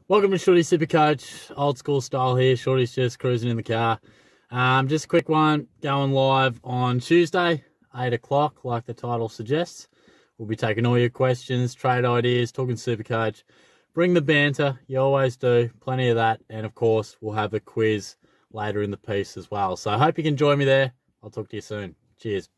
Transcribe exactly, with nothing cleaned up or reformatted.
Welcome to Shorty Supercoach, old school style here. Shorty's just cruising in the car. Um, just a quick one, going live on Tuesday, eight o'clock, like the title suggests. We'll be taking all your questions, trade ideas, talking Supercoach. Bring the banter, you always do, plenty of that. And of course, we'll have a quiz later in the piece as well. So I hope you can join me there. I'll talk to you soon. Cheers.